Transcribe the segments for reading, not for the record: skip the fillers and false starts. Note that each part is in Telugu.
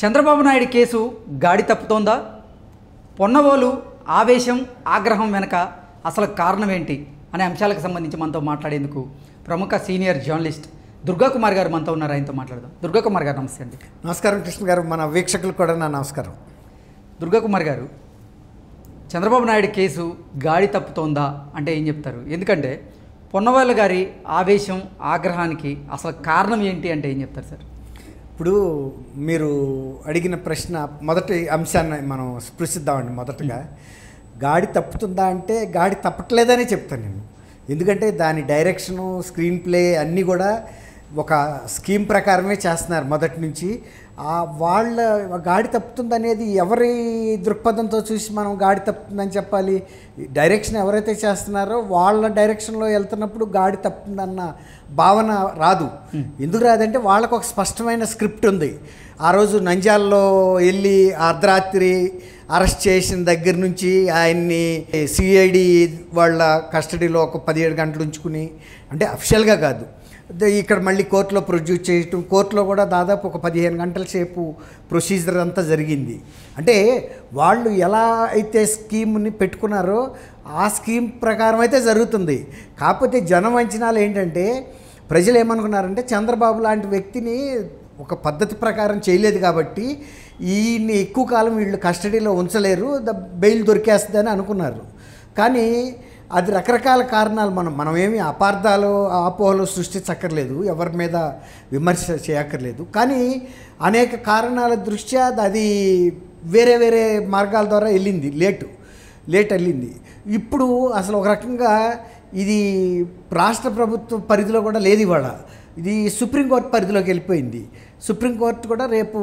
చంద్రబాబు నాయుడు కేసు గాడి తప్పుతోందా? పొన్నవోలు ఆవేశం ఆగ్రహం వెనక అసలు కారణం ఏంటి అనే అంశాలకు సంబంధించి మనతో మాట్లాడేందుకు ప్రముఖ సీనియర్ జర్నలిస్ట్ దుర్గా కుమార్ గారు మనతో ఉన్నారు. ఆయనతో మాట్లాడదాం. దుర్గా కుమార్ గారు నమస్తే అండి. నమస్కారం కృష్ణ గారు, మన వీక్షకులకు కూడా నా నమస్కారం. దుర్గా కుమార్ గారు, చంద్రబాబు నాయుడు కేసు గాడి తప్పుతోందా అంటే ఏం చెప్తారు? ఎందుకంటే పొన్నవోలు గారి ఆవేశం ఆగ్రహానికి అసలు కారణం ఏంటి అంటే ఏం చెప్తారు సార్? ఇప్పుడు మీరు అడిగిన ప్రశ్న మొదటి అంశాన్ని మనం స్పృశిద్దామండి. మొదటగా గాడి తప్పుతుందా అంటే గాడి తప్పట్లేదనే చెప్తాను నేను. ఎందుకంటే దాని డైరెక్షను, స్క్రీన్ ప్లే అన్నీ కూడా ఒక స్కీమ్ ప్రకారమే చేస్తున్నారు మొదటి నుంచి. వాళ్ళ గాడి తప్పుతుంది అనేది ఎవరి దృక్పథంతో చూసి మనం గాడి తప్పుతుందని చెప్పాలి? డైరెక్షన్ ఎవరైతే చేస్తున్నారో వాళ్ళ డైరెక్షన్లో వెళ్తున్నప్పుడు గాడి తప్పుతుందన్న భావన రాదు. ఎందుకు రాదంటే వాళ్ళకు ఒక స్పష్టమైన స్క్రిప్ట్ ఉంది. ఆ రోజు నంద్యాలలో వెళ్ళి అర్ధరాత్రి అరెస్ట్ చేసిన దగ్గర నుంచి ఆయన్ని సిఐడి వాళ్ళ కస్టడీలో ఒక 17 గంటలు ఉంచుకుని, అంటే అఫిషియల్గా కాదు, ఇక్కడ మళ్ళీ కోర్టులో ప్రొడ్యూస్ చేయటం, కోర్టులో కూడా దాదాపు ఒక 15 గంటల సేపు ప్రొసీజర్ అంతా జరిగింది. అంటే వాళ్ళు ఎలా అయితే స్కీమ్ని పెట్టుకున్నారో ఆ స్కీమ్ ప్రకారం అయితే జరుగుతుంది. కాకపోతే జనం అంచనాలు ఏంటంటే, ప్రజలు ఏమనుకున్నారంటే చంద్రబాబు లాంటి వ్యక్తిని ఒక పద్ధతి ప్రకారం చేయలేదు కాబట్టి ఈయన్ని ఎక్కువ కాలం వీళ్ళు కస్టడీలో ఉంచలేరు, బెయిల్ దొరికేస్తుందని అనుకున్నారు. కానీ అది రకరకాల కారణాలు, మనమేమి అపార్థాలు అపోహలు సృష్టించక్కర్లేదు, ఎవరి మీద విమర్శ చేయక్కర్లేదు. కానీ అనేక కారణాల దృష్ట్యా అది వేరే వేరే మార్గాల ద్వారా వెళ్ళింది, లేట్ వెళ్ళింది. ఇప్పుడు అసలు ఒక రకంగా ఇది రాష్ట్ర ప్రభుత్వ పరిధిలో కూడా లేదు, ఇవాళ ఇది సుప్రీంకోర్టు పరిధిలోకి వెళ్ళిపోయింది. సుప్రీంకోర్టు కూడా రేపు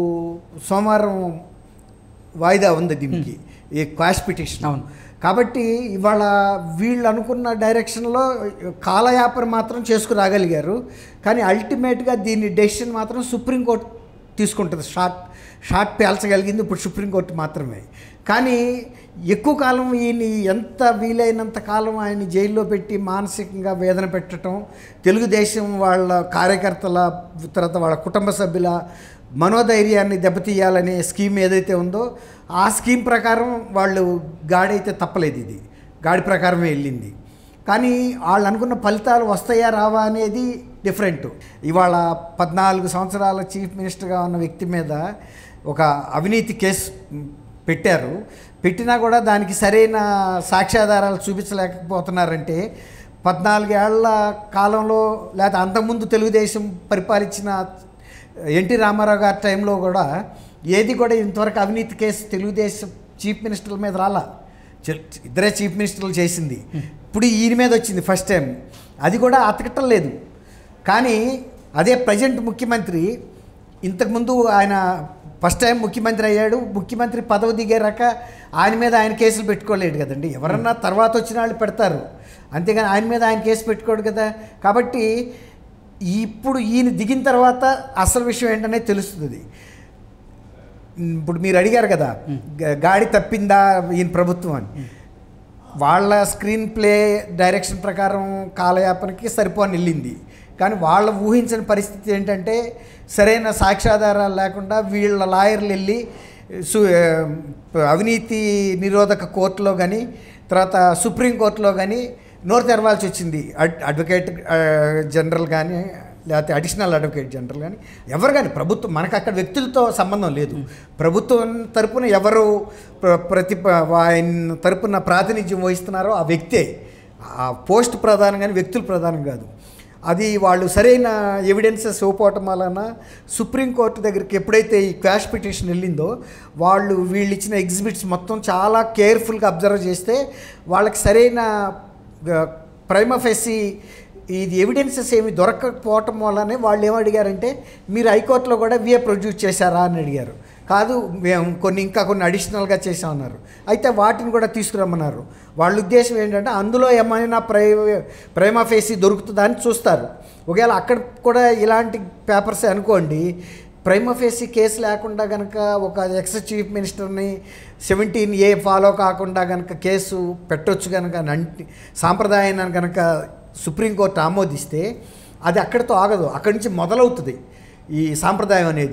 సోమవారం వాయిదా ఉంది దీనికి, ఈ క్వాష్ పిటిషన్. అవును. కాబట్టి ఇవాళ వీళ్ళు అనుకున్న డైరెక్షన్లో కాలయాపన మాత్రం చేసుకురాగలిగారు. కానీ అల్టిమేట్గా దీని డెసిషన్ మాత్రం సుప్రీంకోర్టు తీసుకుంటుంది. షార్ట్ పేల్చగలిగింది ఇప్పుడు సుప్రీంకోర్టు మాత్రమే. కానీ ఎక్కువ కాలం ఈయన ఎంత వీలైనంత కాలం ఆయన జైల్లో పెట్టి మానసికంగా వేదన పెట్టడం, తెలుగుదేశం వాళ్ళ కార్యకర్తల తర్వాత వాళ్ళ కుటుంబ సభ్యుల మనోధైర్యాన్ని దెబ్బతీయాలనే స్కీమ్ ఏదైతే ఉందో ఆ స్కీమ్ ప్రకారం వాళ్ళు గాడి అయితే తప్పలేదు, ఇది గాడి ప్రకారమే వెళ్ళింది. కానీ వాళ్ళు అనుకున్న ఫలితాలు వస్తాయా రావా అనేది డిఫరెంట్. ఇవాళ 14 సంవత్సరాల చీఫ్ మినిస్టర్గా ఉన్న వ్యక్తి మీద ఒక అవినీతి కేసు పెట్టినా కూడా దానికి సరైన సాక్ష్యాధారాలు చూపించలేకపోతున్నారంటే 14 ఏళ్ల కాలంలో, లేకపోతే అంతకుముందు తెలుగుదేశం పరిపాలించిన ఎన్టీ రామారావు గారి టైంలో కూడా ఏది కూడా ఇంతవరకు అవినీతి కేసు తెలుగుదేశం చీఫ్ మినిస్టర్ల మీద రాలా. ఇద్దరే చీఫ్ మినిస్టర్లు చేసింది. ఇప్పుడు ఈయన మీద వచ్చింది ఫస్ట్ టైం, అది కూడా అతకటం లేదు. కానీ అదే ప్రజెంట్ ముఖ్యమంత్రి, ఇంతకుముందు ఆయన ఫస్ట్ టైం ముఖ్యమంత్రి అయ్యాడు, ముఖ్యమంత్రి పదవి దిగారాక ఆయన మీద ఆయన కేసులు పెట్టుకోలేడు కదండి. ఎవరన్నా తర్వాత వచ్చిన వాళ్ళు పెడతారు, అంతేగాని ఆయన మీద ఆయన కేసు పెట్టుకోడు కదా. కాబట్టి ఇప్పుడు ఈయన దిగిన తర్వాత అసలు విషయం ఏంటనే తెలుస్తుంది. ఇప్పుడు మీరు అడిగారు కదా గాడి తప్పిందా ఈయన ప్రభుత్వం అని. వాళ్ళ స్క్రీన్ ప్లే డైరెక్షన్ ప్రకారం కాలయాపనకి సరిపోని వెళ్ళింది. కానీ వాళ్ళు ఊహించిన పరిస్థితి ఏంటంటే, సరైన సాక్ష్యాధారాలు లేకుండా వీళ్ళ లాయర్లు వెళ్ళి అవినీతి నిరోధక కోర్టులో కానీ తర్వాత సుప్రీంకోర్టులో కానీ నోరు తెరవాల్సి వచ్చింది. అడ్వకేట్ జనరల్ కానీ లేకపోతే అడిషనల్ అడ్వకేట్ జనరల్ కానీ ఎవరు కానీ, ప్రభుత్వం, మనకు అక్కడ వ్యక్తులతో సంబంధం లేదు. ప్రభుత్వం తరపున ఎవరు ఆయన తరపున ప్రాతినిధ్యం వహిస్తున్నారో ఆ వ్యక్తే, ఆ పోస్ట్ ప్రధానం కానీ వ్యక్తులు ప్రధానం కాదు. అది వాళ్ళు సరైన ఎవిడెన్సెస్ ఇవ్వకపోవటం వలన సుప్రీంకోర్టు దగ్గరికి ఎప్పుడైతే ఈ క్వాష్ పిటిషన్ వెళ్ళిందో వీళ్ళు ఇచ్చిన ఎగ్జిబిట్స్ మొత్తం చాలా కేర్ఫుల్గా అబ్జర్వ్ చేస్తే వాళ్ళకి సరైన ప్రైమా ఫేసి ఇది ఎవిడెన్సెస్ ఏమి దొరకకపోవటం వల్లనే వాళ్ళు ఏమడిగారంటే, మీరు హైకోర్టులో కూడా ప్రొడ్యూస్ చేశారా అని అడిగారు. కాదు, మేము ఇంకా కొన్ని అడిషనల్గా చేసామన్నారు. అయితే వాటిని కూడా తీసుకురమ్మన్నారు. వాళ్ళ ఉద్దేశం ఏంటంటే అందులో ఏమైనా ప్రైమా ఫేసి దొరుకుతుందా అని చూస్తారు. ఒకవేళ అక్కడ కూడా ఇలాంటి పేపర్స్ అనుకోండి, ప్రైమా ఫేసి కేసు లేకుండా కనుక ఒక ఎక్స్ చీఫ్ మినిస్టర్ని 17A ఫాలో కాకుండా కనుక కేసు పెట్టొచ్చు కనుక సాంప్రదాయాన్ని కనుక సుప్రీంకోర్టు ఆమోదిస్తే అది అక్కడితో ఆగదు, అక్కడి నుంచి మొదలవుతుంది ఈ సాంప్రదాయం అనేది.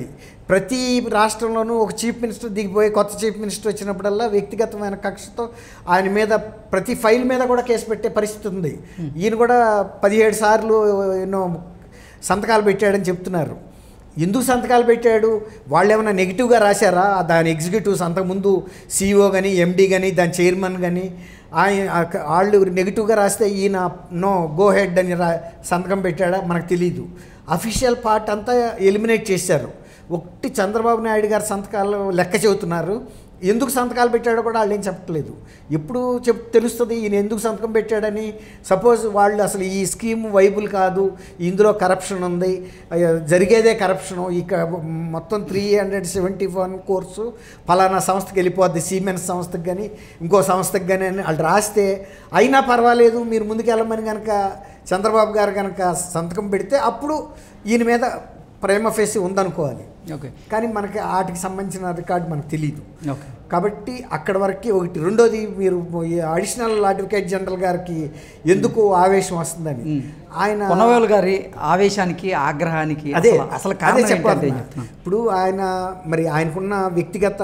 ప్రతి రాష్ట్రంలోనూ ఒక చీఫ్ మినిస్టర్ దిగిపోయి కొత్త చీఫ్ మినిస్టర్ వచ్చినప్పుడల్లా వ్యక్తిగతమైన కక్షతో ఆయన మీద ప్రతి ఫైల్ మీద కూడా కేసు పెట్టే పరిస్థితి ఉంది. ఈయన కూడా 17 సార్లు ఎన్నో సంతకాలు పెట్టాడని చెప్తున్నారు. ఎందుకు సంతకాలు పెట్టాడు? వాళ్ళు ఏమైనా నెగిటివ్గా రాశారా? దాని ఎగ్జిక్యూటివ్స్ అంతకుముందు CEO కానీ ఎండి కానీ దాని చైర్మన్ కానీ వాళ్ళు నెగిటివ్గా రాస్తే ఈయన నో గో హెడ్ అని సంతకం పెట్టాడా మనకు తెలీదు. అఫీషియల్ పార్ట్ అంతా ఎలిమినేట్ చేశారు. ఒకటి చంద్రబాబు నాయుడు గారి సంతకాలు లెక్క చెబుతున్నారు. ఎందుకు సంతకాలు పెట్టాడో కూడా వాళ్ళు ఏం చెప్పట్లేదు. ఎప్పుడు తెలుస్తుంది ఈయన ఎందుకు సంతకం పెట్టాడని. సపోజ్ వాళ్ళు అసలు ఈ స్కీమ్ వైబుల్ కాదు, ఇందులో కరప్షన్ ఉంది, జరిగేదే కరప్షను, ఇక మొత్తం 371 కోర్సు ఫలానా సంస్థకి వెళ్ళిపోద్ది, సిమెంట్స్ సంస్థకి కానీ ఇంకో సంస్థకి కానీ అని వాళ్ళు రాస్తే అయినా పర్వాలేదు మీరు ముందుకు వెళ్ళమని కనుక చంద్రబాబు గారు కనుక సంతకం పెడితే అప్పుడు ఈయన మీద ప్రేమ ఫేసి ఉందనుకోవాలి. ఓకే, కానీ మనకి వాటికి సంబంధించిన రికార్డు మనకు తెలియదు. ఓకే, కాబట్టి అక్కడ వరకు ఒకటి. రెండోది, మీరు అడిషనల్ అడ్వకేట్ జనరల్ గారికి ఎందుకు ఆవేశం వస్తుందని ఆయన పొన్నవేలు గారి ఆవేశానికి ఆగ్రహానికి అదే అసలు అదే కారణం చెప్పాలి. ఏంటి? ఇప్పుడు ఆయన మరి ఆయనకున్న వ్యక్తిగత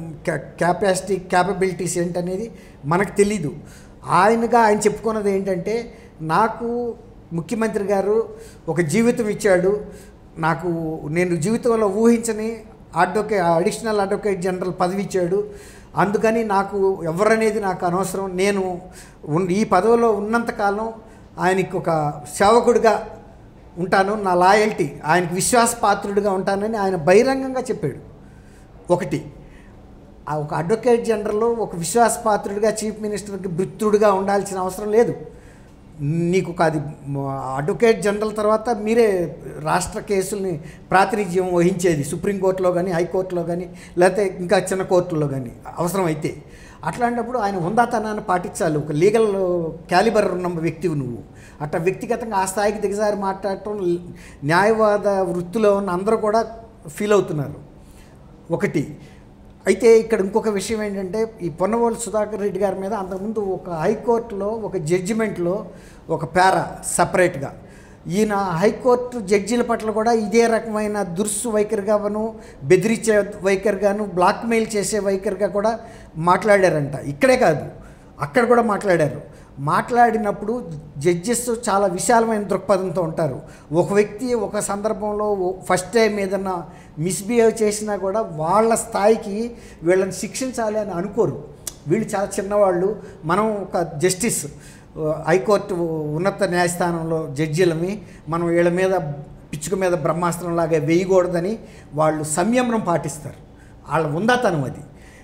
క్యాపబిలిటీస్ ఏంటనేది మనకు తెలీదు. ఆయన చెప్పుకున్నది ఏంటంటే, నాకు ముఖ్యమంత్రి గారు ఒక జీవితం ఇచ్చాడు, నేను జీవితంలో ఊహించని అడిషనల్ అడ్వకేట్ జనరల్ పదవి ఇచ్చాడు, అందుకని నాకు ఎవరనేది నాకు అనవసరం, నేను ఈ పదవిలో ఉన్నంతకాలం ఆయనకి ఒక సేవకుడిగా ఉంటాను, నా లాయల్టీ ఆయనకి విశ్వాసపాత్రుడిగా ఉంటానని ఆయన బహిరంగంగా చెప్పాడు. ఒకటి, ఒక అడ్వకేట్ జనరల్ ఒక విశ్వాసపాత్రుడిగా చీఫ్ మినిస్టర్కి భృత్యుడిగా ఉండాల్సిన అవసరం లేదు. నీకు అది అడ్వకేట్ జనరల్ తర్వాత మీరే రాష్ట్ర కేసుల్ని ప్రాతినిధ్యం వహించేది సుప్రీంకోర్టులో కానీ, హైకోర్టులో కానీ, లేకపోతే ఇంకా చిన్న కోర్టుల్లో కానీ అవసరమైతే. అట్లాంటప్పుడు ఆయన హుందాతనాన్ని పాటించాలి. ఒక లీగల్ క్యాలిబర్ ఉన్న వ్యక్తివి నువ్వు. అట్లా వ్యక్తిగతంగా ఆ స్థాయికి దిగజారి మాట్లాడటం న్యాయవాద వృత్తిలో ఉన్న అందరూ కూడా ఫీల్ అవుతున్నారు. ఒకటి. అయితే ఇక్కడ ఇంకొక విషయం ఏంటంటే, ఈ పొన్నవోలు సుధాకర్ రెడ్డి గారి మీద అంతకుముందు ఒక హైకోర్టులో ఒక జడ్జిమెంట్లో ఒక పేరా సపరేట్గా ఈయన హైకోర్టు జడ్జీల పట్ల కూడా ఇదే రకమైన దుర్సు వైఖరిగాను, బెదిరించే వైఖరిగాను, బ్లాక్మెయిల్ చేసే వైఖరిగా కూడా మాట్లాడారంట. ఇక్కడే కాదు, అక్కడ కూడా మాట్లాడారు. మాట్లాడినప్పుడు జడ్జెస్ చాలా విశాలమైన దృక్పథంతో ఉంటారు. ఒక వ్యక్తి ఒక సందర్భంలో ఫస్ట్ టైం ఏదన్నా మిస్బిహేవ్ చేసినా కూడా వాళ్ళ స్థాయికి వీళ్ళని శిక్షించాలి అని అనుకోరు. వీళ్ళు చాలా చిన్నవాళ్ళు. మనం ఒక జస్టిస్ హైకోర్టు ఉన్నత న్యాయస్థానంలో జడ్జీలమి, మనం వీళ్ళ మీద పిచ్చుక మీద బ్రహ్మాస్త్రంలాగా వేయకూడదని వాళ్ళు సంయమనం పాటిస్తారు. వాళ్ళ ఉందాతనం అది.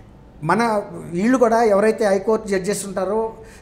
వీళ్ళు కూడా ఎవరైతే హైకోర్టు జడ్జెస్ ఉంటారో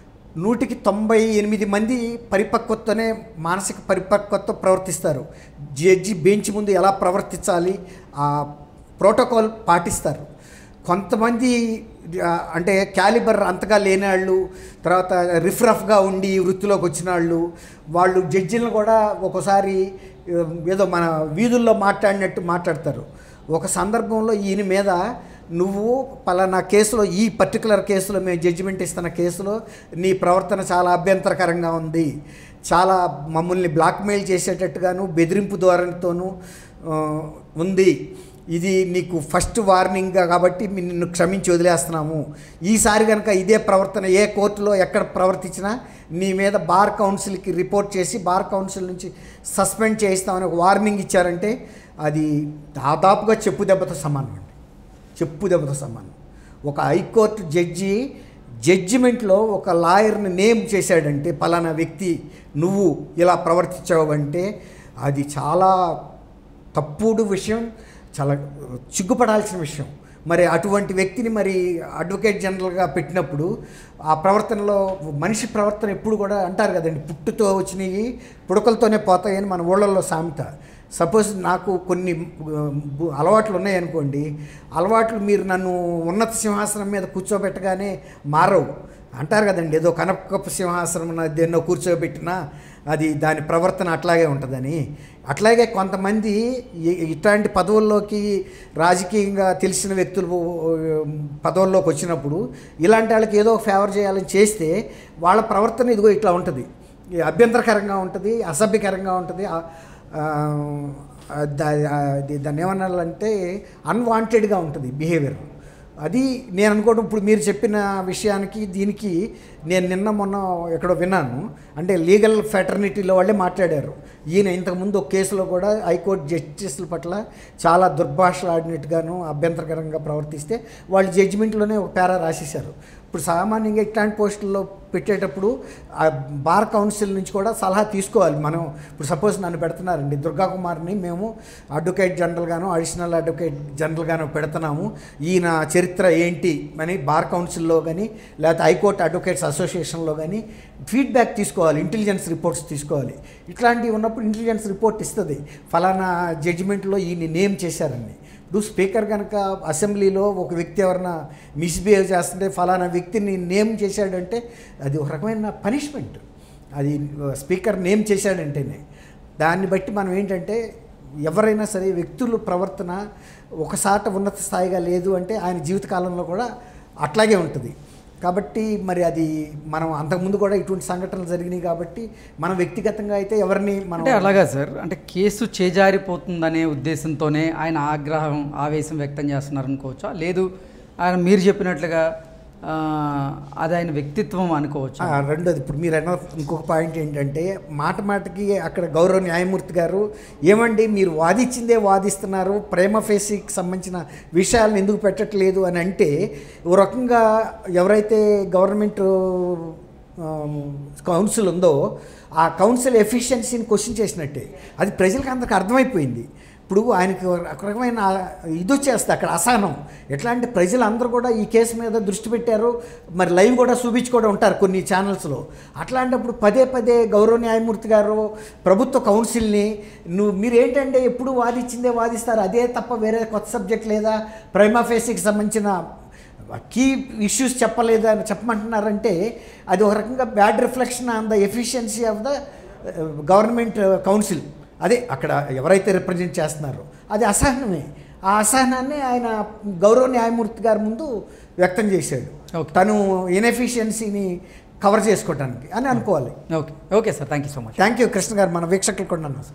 198 మంది పరిపక్వతనే మానసిక పరిపక్వత ప్రవర్తిస్తారు. జడ్జి బెంచ్ ముందు ఎలా ప్రవర్తించాలి ఆ ప్రోటోకాల్ పాటిస్తారు. కొంతమంది అంటే క్యాలిబర్ అంతగా లేని వాళ్ళు, తర్వాత రిఫ్రఫ్గా ఉండి వృత్తిలోకి వచ్చిన వాళ్ళు జడ్జిలను కూడా ఒక్కోసారి ఏదో మన వీధుల్లో మాట్లాడినట్టు మాట్లాడతారు. ఒక సందర్భంలో ఈయన మీద నువ్వు పలానా కేసులో, ఈ పర్టికులర్ కేసులో మేము జడ్జిమెంట్ ఇస్తున్న కేసులో నీ ప్రవర్తన చాలా అభ్యంతరకరంగా ఉంది, చాలా మమ్మల్ని బ్లాక్మెయిల్ చేసేటట్టుగాను బెదిరింపు ధోరణితోనూ ఉంది, ఇది నీకు ఫస్ట్ వార్నింగ్గా కాబట్టి నిన్ను క్షమించి వదిలేస్తున్నాము, ఈసారి కనుక ఇదే ప్రవర్తన ఏ కోర్టులో ఎక్కడ ప్రవర్తించినా నీ మీద బార్ కౌన్సిల్కి రిపోర్ట్ చేసి బార్ కౌన్సిల్ నుంచి సస్పెండ్ చేయిస్తామని ఒక వార్నింగ్ ఇచ్చారంటే అది దాదాపుగా చెప్పు దెబ్బతో సమానం అండి. చెప్పు దెబ్బతో సమానం. ఒక హైకోర్టు జడ్జి జడ్జిమెంట్లో ఒక లాయర్ని నేమ్ చేశాడంటే, పలానా వ్యక్తి నువ్వు ఇలా ప్రవర్తించావు అంటే అది చాలా తప్పుడు విషయం, చాలా సిగ్గుపడాల్సిన విషయం. మరి అటువంటి వ్యక్తిని మరి అడ్వకేట్ జనరల్గా పెట్టినప్పుడు ఆ ప్రవర్తనలో మనిషి ప్రవర్తన ఎప్పుడు కూడా అంటారు కదండి, పుట్టుతో వచ్చినవి పుడకలతోనే పోతాయని మన ఊళ్ళల్లో సామెత. సపోజ్ నాకు కొన్ని అలవాట్లు ఉన్నాయనుకోండి, అలవాట్లు మీరు నన్ను ఉన్నత సింహాసనం మీద కూర్చోబెట్టగానే మారవు అంటారు కదండి. ఏదో కనకపు సింహాసనం దేన్నో కూర్చోబెట్టినా అది దాని ప్రవర్తన అట్లాగే ఉంటుందని. అట్లాగే కొంతమంది ఇట్లాంటి పదవుల్లోకి రాజకీయంగా తెలిసిన వ్యక్తులు పదవుల్లోకి వచ్చినప్పుడు ఇలాంటి వాళ్ళకి ఏదో ఫేవర్ చేయాలని చేస్తే వాళ్ళ ప్రవర్తన ఇదిగో ఇట్లా ఉంటుంది, అభ్యంతరకరంగా ఉంటుంది, అసభ్యకరంగా ఉంటుంది, దాన్ని ఏమనాలంటే అన్వాంటెడ్గా ఉంటుంది బిహేవియర్. అది నేను అనుకోవడం ఇప్పుడు మీరు చెప్పిన విషయానికి దీనికి నేను నిన్న మొన్న ఎక్కడో విన్నాను. అంటే లీగల్ ఫ్యాటర్నిటీలో వాళ్ళే మాట్లాడారు. ఈయన ఇంతకుముందు ఒక కేసులో కూడా హైకోర్టు జస్టిస్ల పట్ల చాలా దుర్భాషలు ఆడినట్టుగాను అభ్యంతరకరంగా ప్రవర్తిస్తే వాళ్ళు జడ్జిమెంట్లోనే ఒక పేరా రాసేశారు. ఇప్పుడు సామాన్యంగా ఇట్లాంటి పోస్టుల్లో పెట్టేటప్పుడు ఆ బార్ కౌన్సిల్ నుంచి కూడా సలహా తీసుకోవాలి. మనం ఇప్పుడు సపోజ్ నన్ను పెడుతున్నారండి, దుర్గా కుమార్ని మేము అడ్వకేట్ జనరల్గాను అడిషనల్ అడ్వకేట్ జనరల్గాను పెడుతున్నాము, ఈయన చరిత్ర ఏంటి అని బార్ కౌన్సిల్లో కానీ లేకపోతే హైకోర్టు అడ్వకేట్స్ అసోసియేషన్లో కానీ ఫీడ్బ్యాక్ తీసుకోవాలి, ఇంటెలిజెన్స్ రిపోర్ట్స్ తీసుకోవాలి. ఇట్లాంటివి ఉన్నప్పుడు ఇంటెలిజెన్స్ రిపోర్ట్ ఇస్తుంది, ఫలానా జడ్జిమెంట్లో ఈయన్ని నేమ్ చేశారని. ఇప్పుడు స్పీకర్ కనుక అసెంబ్లీలో ఒక వ్యక్తి ఎవరైనా మిస్బిహేవ్ చేస్తుంటే ఫలానా వ్యక్తిని నేమ్ చేశాడంటే అది ఒక రకమైన పనిష్మెంట్. అది స్పీకర్ నేమ్ చేశాడంటేనే దాన్ని బట్టి మనం ఏంటంటే ఎవరైనా సరే వ్యక్తుల ప్రవర్తన ఒకసాట ఉన్నత స్థాయిగా లేదు అంటే ఆయన జీవితకాలంలో కూడా అట్లాగే ఉంటుంది. కాబట్టి మరి అది మనం అంతకుముందు కూడా ఇటువంటి సంఘటనలు జరిగినాయి కాబట్టి మనం వ్యక్తిగతంగా అయితే ఎవరిని మనం అంటే అలాగా సార్, అంటే కేసు చేజారిపోతుందనే ఉద్దేశంతోనే ఆయన ఆవేశం వ్యక్తం చేస్తున్నారు అనుకోవచ్చా, లేదు ఆయన మీరు చెప్పినట్లుగా అది ఆయన వ్యక్తిత్వం అనుకోవచ్చు? రెండోది ఇప్పుడు మీరు అన్న ఇంకొక పాయింట్ ఏంటంటే మాటకి అక్కడ గౌరవ న్యాయమూర్తి గారు ఏమండి మీరు వాదించిందే వాదిస్తున్నారు, ప్రేమ ఫేసీకి సంబంధించిన విషయాలను ఎందుకు పెట్టట్లేదు అని అంటే ఓ రకంగా ఎవరైతే గవర్నమెంట్ కౌన్సిల్ ఉందో ఆ కౌన్సిల్ ఎఫిషియన్సీని క్వశ్చన్ చేసినట్టే. అది ప్రజలకు అందరికి అర్థమైపోయింది. ఇప్పుడు ఆయనకి ఒక రకమైన ఇది వచ్చేస్తుంది అక్కడ అసహనం. ఎట్లా అంటే ప్రజలందరూ కూడా ఈ కేసు మీద దృష్టి పెట్టారు, మరి లైవ్ కూడా చూపించుకోవడం ఉంటారు కొన్ని ఛానల్స్లో. అట్లాంటప్పుడు పదే పదే గౌరవ న్యాయమూర్తి గారు ప్రభుత్వ కౌన్సిల్ని మీరు ఏంటంటే ఎప్పుడు వాదించిందే వాదిస్తారు, అదే తప్ప వేరే కొత్త సబ్జెక్ట్ లేదా, ప్రైమా ఫేసీకి సంబంధించిన కీ ఇష్యూస్ చెప్పమంటున్నారంటే అది ఒక రకంగా bad reflection on the efficiency of the government council. అదే అక్కడ ఎవరైతే రిప్రజెంట్ చేస్తున్నారో అది అసహనమే. ఆ అసహనాన్ని ఆయన గౌరవ న్యాయమూర్తి గారి ముందు వ్యక్తం చేశాడు, తను ఇన్ఎఫిషియన్సీని కవర్ చేసుకోవడానికి అని అనుకోవాలి. Okay okay sir, thank you so much. Thank you Krishna గారు, మన వీక్షకులు కూడా